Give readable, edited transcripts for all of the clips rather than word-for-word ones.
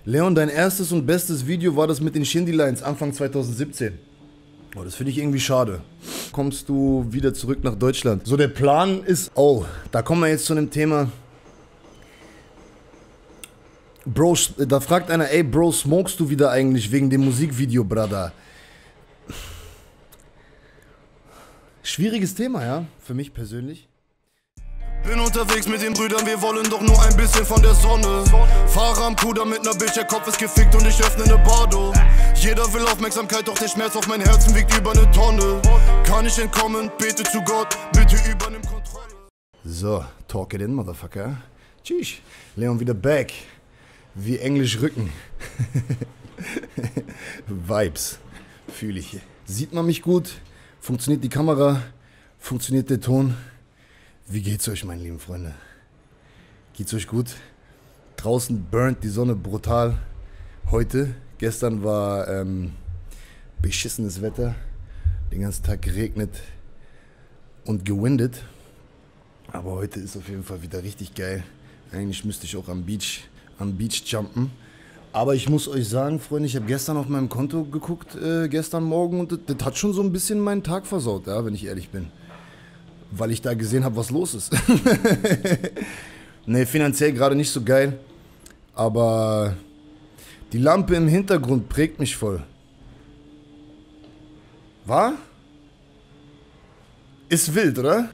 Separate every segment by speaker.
Speaker 1: Leon, dein erstes und bestes Video war das mit den Shindy Lines Anfang 2017. Oh, das finde ich irgendwie schade. Kommst du wieder zurück nach Deutschland? So, der Plan ist... Oh, da kommen wir jetzt zu einem Thema. Bro, da fragt einer, ey Bro, smokest du wieder eigentlich wegen dem Musikvideo, Brother? Schwieriges Thema, ja, für mich persönlich.
Speaker 2: Bin unterwegs mit den Brüdern, wir wollen doch nur ein bisschen von der Sonne. Fahre am Puder mit ner Bitch, der Kopf ist gefickt und ich öffne ne Bardo. Jeder will Aufmerksamkeit, doch der Schmerz auf mein Herzen wiegt über ne Tonne. Kann ich entkommen, bete zu Gott, bitte übernimm Kontrolle.
Speaker 1: So, talk it in, Motherfucker. Tschüss. Leon wieder back. Wie Englisch Rücken. Vibes. Fühle ich. Sieht man mich gut? Funktioniert die Kamera? Funktioniert der Ton? Wie geht's euch, meine lieben Freunde? Geht's euch gut? Draußen burnt die Sonne brutal. Heute, gestern war beschissenes Wetter. Den ganzen Tag geregnet und gewindet. Aber heute ist auf jeden Fall wieder richtig geil. Eigentlich müsste ich auch am Beach jumpen. Aber ich muss euch sagen, Freunde, ich habe gestern auf meinem Konto geguckt, gestern Morgen, und das hat schon so ein bisschen meinen Tag versaut, ja, wenn ich ehrlich bin. Weil ich da gesehen habe, was los ist. Ne, finanziell gerade nicht so geil. Aber die Lampe im Hintergrund prägt mich voll. War? Ist wild, oder?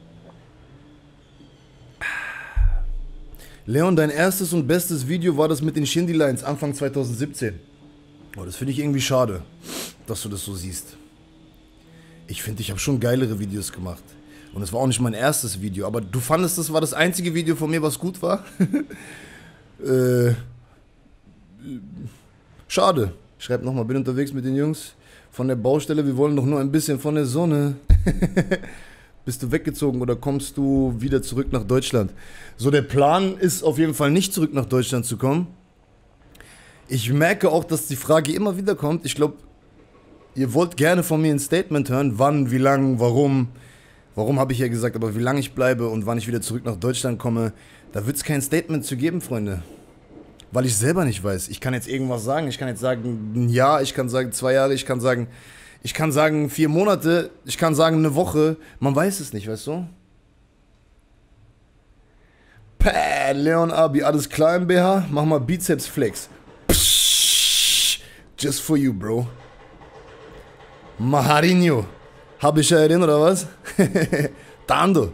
Speaker 1: Leon, dein erstes und bestes Video war das mit den Shindy Lines Anfang 2017. Oh, das finde ich irgendwie schade, dass du das so siehst. Ich finde, ich habe schon geilere Videos gemacht. Und es war auch nicht mein erstes Video, aber du fandest, das war das einzige Video von mir, was gut war? Schade. Schreib nochmal, bin unterwegs mit den Jungs von der Baustelle, wir wollen doch nur ein bisschen von der Sonne. Bist du weggezogen oder kommst du wieder zurück nach Deutschland? So, der Plan ist auf jeden Fall nicht zurück nach Deutschland zu kommen. Ich merke auch, dass die Frage immer wieder kommt. Ich glaube, ihr wollt gerne von mir ein Statement hören. Wann, wie lang, warum. Warum habe ich ja gesagt, aber wie lange ich bleibe und wann ich wieder zurück nach Deutschland komme. Da wird es kein Statement zu geben, Freunde. Weil ich selber nicht weiß. Ich kann jetzt irgendwas sagen. Ich kann jetzt sagen ein Jahr, ich kann sagen 2 Jahre, ich kann sagen 4 Monate, ich kann sagen eine Woche. Man weiß es nicht, weißt du? Päh, Leon Abi, alles klar im BH? Mach mal Bizeps Flex. Psch, just for you, Bro. Maharinho. Hab ich ja drin, oder was? Dando.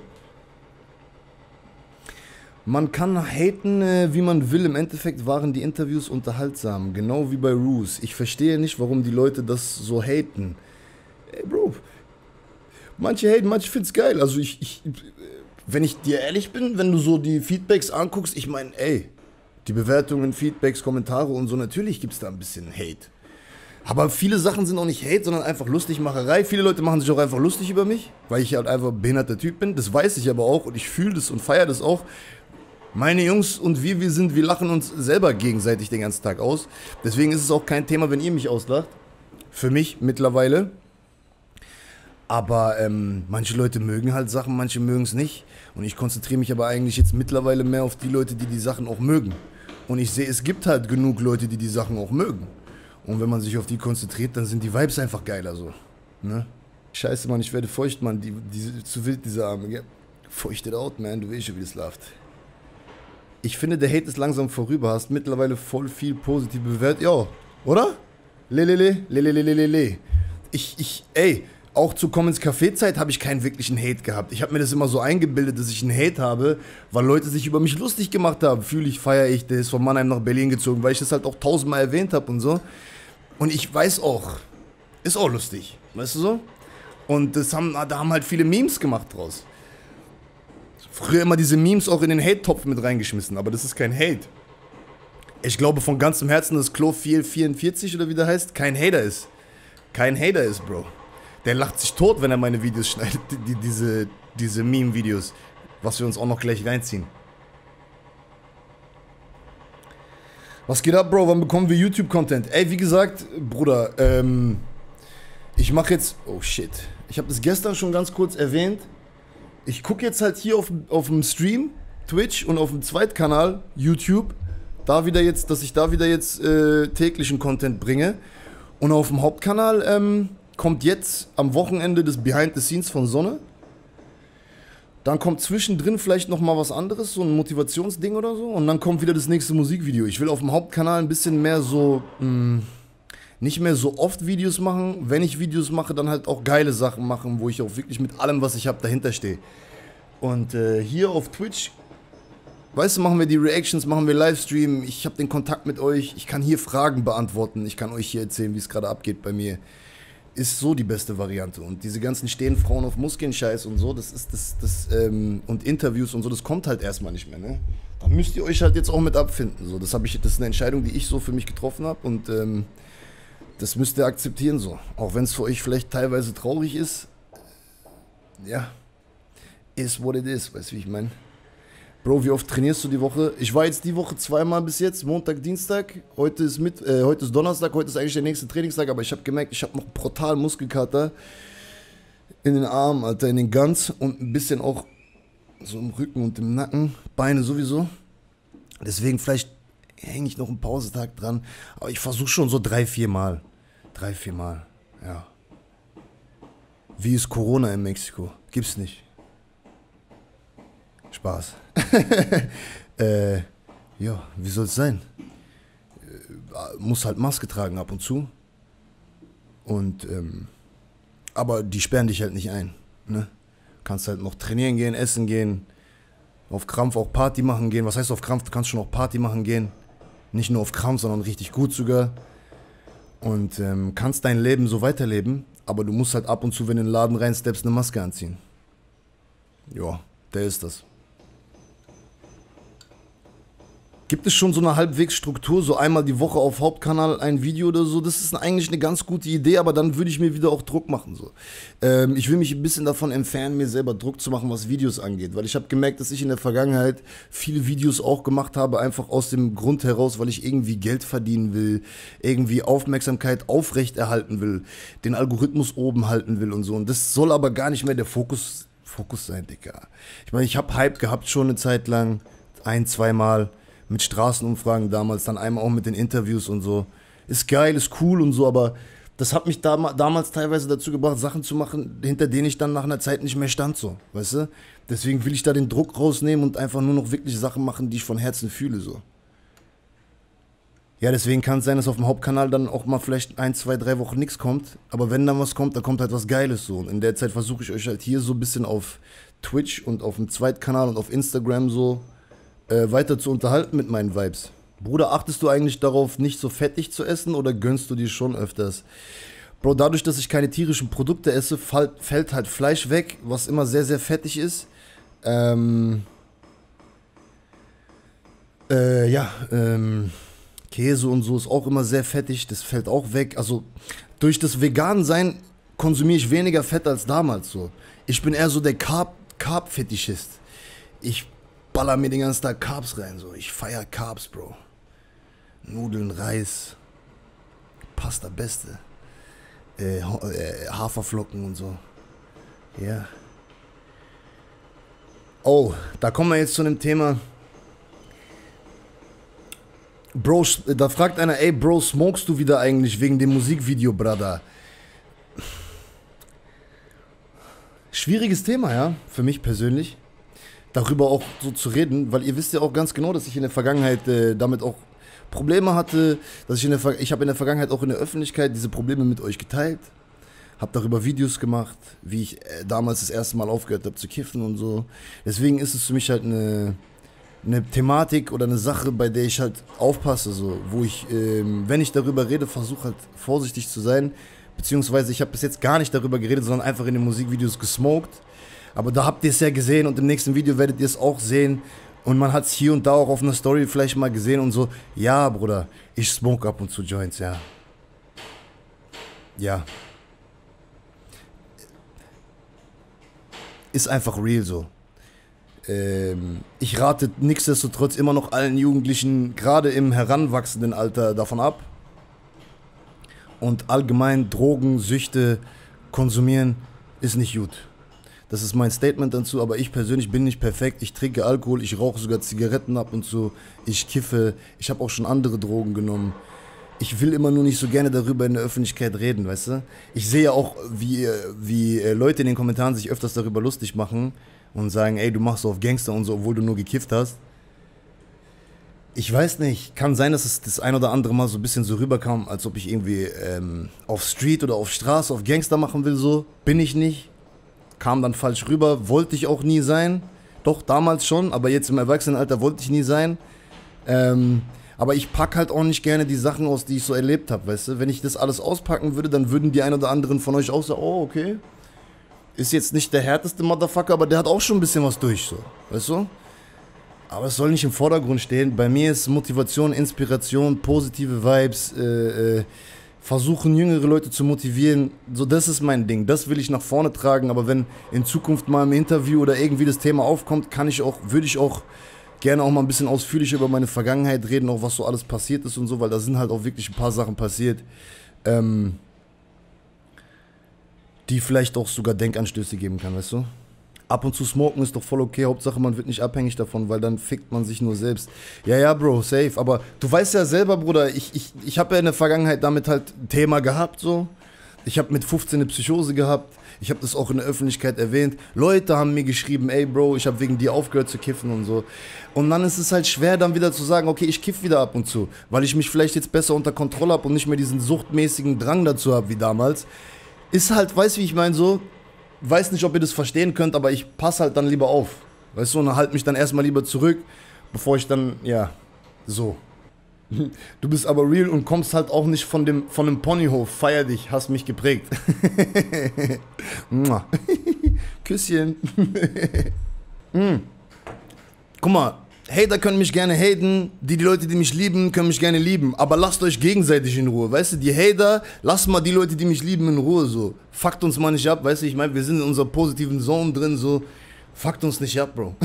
Speaker 1: Man kann haten, wie man will. Im Endeffekt waren die Interviews unterhaltsam. Genau wie bei Roos. Ich verstehe nicht, warum die Leute das so haten. Ey, Bro. Manche haten, manche finden's geil. Also wenn ich dir ehrlich bin, wenn du so die Feedbacks anguckst, ich meine, ey, die Bewertungen, Feedbacks, Kommentare und so, natürlich gibt's da ein bisschen Hate. Aber viele Sachen sind auch nicht Hate, sondern einfach Lustigmacherei. Viele Leute machen sich auch einfach lustig über mich, weil ich halt einfach ein behinderter Typ bin. Das weiß ich aber auch und ich fühle das und feiere das auch. Meine Jungs und wir lachen uns selber gegenseitig den ganzen Tag aus. Deswegen ist es auch kein Thema, wenn ihr mich auslacht. Für mich mittlerweile. Aber manche Leute mögen halt Sachen, manche mögen es nicht. Und ich konzentriere mich aber eigentlich jetzt mittlerweile mehr auf die Leute, die die Sachen auch mögen. Und ich sehe, es gibt halt genug Leute, die die Sachen auch mögen. Und wenn man sich auf die konzentriert, dann sind die Vibes einfach geiler so. Ne? Scheiße, Mann, ich werde feucht, Mann. Zu wild, diese Arme, gell? Feuchtet out, man. Du weißt schon, wie das läuft. Ich finde, der Hate ist langsam vorüber. Hast mittlerweile voll viel positive Bewertung. Ja, oder? Lelelele. Ey, auch zu Commons Café-Zeit habe ich keinen wirklichen Hate gehabt. Ich habe mir das immer so eingebildet, dass ich einen Hate habe, weil Leute sich über mich lustig gemacht haben. Fühle ich, feiere ich, der ist von Mannheim nach Berlin gezogen, weil ich das halt auch 1000-mal erwähnt habe und so. Und ich weiß auch, ist auch lustig, weißt du so? Und da haben halt viele Memes gemacht draus. Früher immer diese Memes auch in den Hate-Topf mit reingeschmissen, aber das ist kein Hate. Ich glaube von ganzem Herzen, dass Klo44 oder wie der heißt, kein Hater ist. Kein Hater ist, Bro. Der lacht sich tot, wenn er meine Videos schneidet, diese Meme-Videos, was wir uns auch noch gleich reinziehen. Was geht ab, Bro? Wann bekommen wir YouTube-Content? Ey, wie gesagt, Bruder, ich mache jetzt... Oh, shit. Ich habe das gestern schon ganz kurz erwähnt. Ich gucke jetzt halt hier auf dem Stream, Twitch und auf dem Zweitkanal, YouTube, dass ich da wieder jetzt täglichen Content bringe. Und auf dem Hauptkanal kommt jetzt am Wochenende das Behind the Scenes von Sonne. Dann kommt zwischendrin vielleicht nochmal was anderes, so ein Motivationsding oder so. Und dann kommt wieder das nächste Musikvideo. Ich will auf dem Hauptkanal ein bisschen mehr so, nicht mehr so oft Videos machen. Wenn ich Videos mache, dann halt auch geile Sachen machen, wo ich auch wirklich mit allem, was ich habe, dahinter stehe. Und hier auf Twitch, weißt du, machen wir die Reactions, machen wir Livestream. Ich habe den Kontakt mit euch. Ich kann hier Fragen beantworten. Ich kann euch hier erzählen, wie es gerade abgeht bei mir. Ist so die beste Variante. Und diese ganzen stehen Frauen auf Muskeln-Scheiß und so, und Interviews und so, das kommt halt erstmal nicht mehr, ne? Da müsst ihr euch halt jetzt auch mit abfinden. So. Das ist eine Entscheidung, die ich so für mich getroffen habe und das müsst ihr akzeptieren so. Auch wenn es für euch vielleicht teilweise traurig ist. Ja. Is what it is, weißt du, wie ich meine? Bro, wie oft trainierst du die Woche? Ich war jetzt die Woche zweimal bis jetzt, Montag, Dienstag. Heute ist Donnerstag, heute ist eigentlich der nächste Trainingstag, aber ich habe gemerkt, ich habe noch brutal Muskelkater in den Armen, Alter, in den Guns und ein bisschen auch so im Rücken und im Nacken, Beine sowieso. Deswegen vielleicht hänge ich noch einen Pausetag dran, aber ich versuche schon so 3-4 Mal. 3-4 Mal, ja. Wie ist Corona in Mexiko? Gibt's nicht. Spaß. Ja, wie soll es sein? Muss halt Maske tragen ab und zu. Und, aber die sperren dich halt nicht ein. Ne? Kannst halt noch trainieren gehen, essen gehen, auf Krampf auch Party machen gehen. Was heißt auf Krampf? Du kannst schon auch Party machen gehen. Nicht nur auf Krampf, sondern richtig gut sogar. Und kannst dein Leben so weiterleben, aber du musst halt ab und zu, wenn du in den Laden reinsteppst, eine Maske anziehen. Ja, der ist das. Gibt es schon so eine Halbwegsstruktur, so einmal die Woche auf Hauptkanal ein Video oder so? Das ist eigentlich eine ganz gute Idee, aber dann würde ich mir wieder auch Druck machen. So. Ich will mich ein bisschen davon entfernen, mir selber Druck zu machen, was Videos angeht. Weil ich habe gemerkt, dass ich in der Vergangenheit viele Videos auch gemacht habe, einfach aus dem Grund heraus, weil ich irgendwie Geld verdienen will, irgendwie Aufmerksamkeit aufrechterhalten will, den Algorithmus oben halten will und so. Und das soll aber gar nicht mehr der Fokus sein, Digga. Ich meine, ich habe Hype gehabt schon eine Zeit lang, 1-2 Mal. Mit Straßenumfragen damals, dann einmal auch mit den Interviews und so. Ist geil, ist cool und so, aber das hat mich damals teilweise dazu gebracht, Sachen zu machen, hinter denen ich dann nach einer Zeit nicht mehr stand, so, weißt du? Deswegen will ich da den Druck rausnehmen und einfach nur noch wirklich Sachen machen, die ich von Herzen fühle, so. Ja, deswegen kann es sein, dass auf dem Hauptkanal dann auch mal vielleicht 1, 2, 3 Wochen nichts kommt, aber wenn dann was kommt, dann kommt halt was Geiles, so. Und in der Zeit versuche ich euch halt hier so ein bisschen auf Twitch und auf dem Zweitkanal und auf Instagram so weiter zu unterhalten mit meinen Vibes. Bruder, achtest du eigentlich darauf, nicht so fettig zu essen oder gönnst du dir schon öfters? Bro, dadurch, dass ich keine tierischen Produkte esse, fällt halt Fleisch weg, was immer sehr, sehr fettig ist. Käse und so ist auch immer sehr fettig, das fällt auch weg. Also durch das Vegan-Sein konsumiere ich weniger Fett als damals so. Ich bin eher so der Carb-Fetischist. Ich baller mir den ganzen Tag Carbs rein, so. Ich feier Carbs, Bro. Nudeln, Reis, Pasta, Beste. Haferflocken und so. Ja. Yeah. Oh, da kommen wir jetzt zu einem Thema. Bro, da fragt einer, ey, Bro, smokest du wieder eigentlich wegen dem Musikvideo, Brother? Schwieriges Thema, ja, für mich persönlich. Darüber auch so zu reden, weil ihr wisst ja auch ganz genau, dass ich in der Vergangenheit damit auch Probleme hatte, dass ich habe in der Vergangenheit auch in der Öffentlichkeit diese Probleme mit euch geteilt, habe darüber Videos gemacht, wie ich damals das erste Mal aufgehört habe zu kiffen und so. Deswegen ist es für mich halt eine Thematik oder eine Sache, bei der ich halt aufpasse, so, wo ich, wenn ich darüber rede, versuche halt vorsichtig zu sein, beziehungsweise ich habe bis jetzt gar nicht darüber geredet, sondern einfach in den Musikvideos gesmoked. Aber da habt ihr es ja gesehen und im nächsten Video werdet ihr es auch sehen. Und man hat es hier und da auch auf einer Story vielleicht mal gesehen und so. Ja, Bruder, ich smoke ab und zu Joints, ja. Ja. Ist einfach real so. Ich rate nichtsdestotrotz immer noch allen Jugendlichen, gerade im heranwachsenden Alter, davon ab. Und allgemein Drogen, Süchte konsumieren ist nicht gut. Das ist mein Statement dazu, aber ich persönlich bin nicht perfekt. Ich trinke Alkohol, ich rauche sogar Zigaretten ab und so. Ich kiffe, ich habe auch schon andere Drogen genommen. Ich will immer nur nicht so gerne darüber in der Öffentlichkeit reden, weißt du? Ich sehe ja auch, wie Leute in den Kommentaren sich öfters darüber lustig machen und sagen, ey, du machst so auf Gangster und so, obwohl du nur gekifft hast. Ich weiß nicht, kann sein, dass es das ein oder andere Mal so ein bisschen so rüberkam, als ob ich irgendwie auf Street oder auf Straße auf Gangster machen will, so. Bin ich nicht. Kam dann falsch rüber, wollte ich auch nie sein. Doch, damals schon, aber jetzt im Erwachsenenalter wollte ich nie sein. Aber ich pack halt auch nicht gerne die Sachen aus, die ich so erlebt habe, weißt du. Wenn ich das alles auspacken würde, dann würden die ein oder anderen von euch auch sagen, oh, okay. Ist jetzt nicht der härteste Motherfucker, aber der hat auch schon ein bisschen was durch, so. Weißt du? Aber es soll nicht im Vordergrund stehen. Bei mir ist Motivation, Inspiration, positive Vibes, versuchen jüngere Leute zu motivieren. So, das ist mein Ding. Das will ich nach vorne tragen. Aber wenn in Zukunft mal im Interview oder irgendwie das Thema aufkommt, würde ich auch gerne auch mal ein bisschen ausführlicher über meine Vergangenheit reden, auch was so alles passiert ist und so, weil da sind halt auch wirklich ein paar Sachen passiert, die vielleicht auch sogar Denkanstöße geben kann, weißt du? Ab und zu smoken ist doch voll okay, Hauptsache man wird nicht abhängig davon, weil dann fickt man sich nur selbst. Ja, Bro, safe, aber du weißt ja selber, Bruder, ich habe ja in der Vergangenheit damit halt ein Thema gehabt, so. Ich habe mit 15 eine Psychose gehabt, ich habe das auch in der Öffentlichkeit erwähnt. Leute haben mir geschrieben, ey Bro, ich habe wegen dir aufgehört zu kiffen und so. Und dann ist es halt schwer dann wieder zu sagen, okay, ich kiff wieder ab und zu, weil ich mich vielleicht jetzt besser unter Kontrolle habe und nicht mehr diesen suchtmäßigen Drang dazu habe wie damals. Ist halt, weißt du, wie ich meine, so... Weiß nicht, ob ihr das verstehen könnt, aber ich passe halt dann lieber auf. Weißt du, und halte mich dann erstmal lieber zurück, bevor ich dann, ja, so. Du bist aber real und kommst halt auch nicht von dem Ponyhof. Feier dich, hast mich geprägt. Küsschen. Guck mal, Hater können mich gerne haten, die Leute, die mich lieben, können mich gerne lieben, aber lasst euch gegenseitig in Ruhe, weißt du, die Hater, lasst mal die Leute, die mich lieben, in Ruhe, so, fuckt uns mal nicht ab, weißt du, ich meine, wir sind in unserer positiven Zone drin, so, fuckt uns nicht ab, Bro.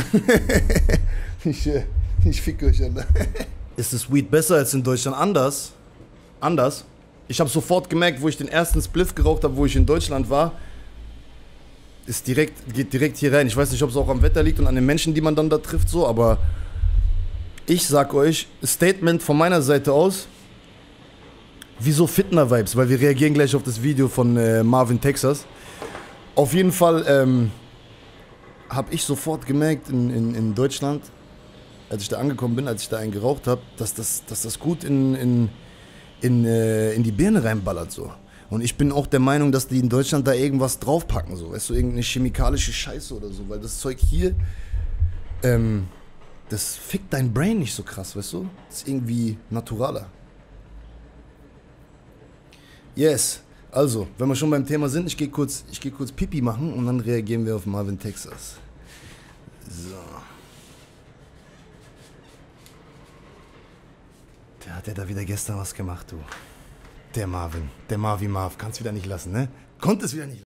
Speaker 1: Ich fick euch an. Ist das Weed besser als in Deutschland? Anders. Ich habe sofort gemerkt, wo ich den ersten Spliff geraucht habe, wo ich in Deutschland war, geht direkt hier rein. Ich weiß nicht, ob es auch am Wetter liegt und an den Menschen, die man dann da trifft, so, aber ich sag euch, Statement von meiner Seite aus, wieso Fitner-Vibes, weil wir reagieren gleich auf das Video von Marvin Texas. Auf jeden Fall habe ich sofort gemerkt in Deutschland, als ich da angekommen bin, als ich da einen geraucht habe, dass das gut in die Birne reinballert, so. Und ich bin auch der Meinung, dass die in Deutschland da irgendwas draufpacken, so, weißt du, irgendeine chemikalische Scheiße oder so, weil das Zeug hier, das fickt dein Brain nicht so krass, weißt du? Das ist irgendwie naturaler. Yes, also, wenn wir schon beim Thema sind, ich geh kurz Pipi machen und dann reagieren wir auf Marvin Texas. So. Der hat ja da wieder gestern was gemacht, du. Der Marvin Marv, kannst wieder nicht lassen, ne? Konnte es wieder nicht lassen.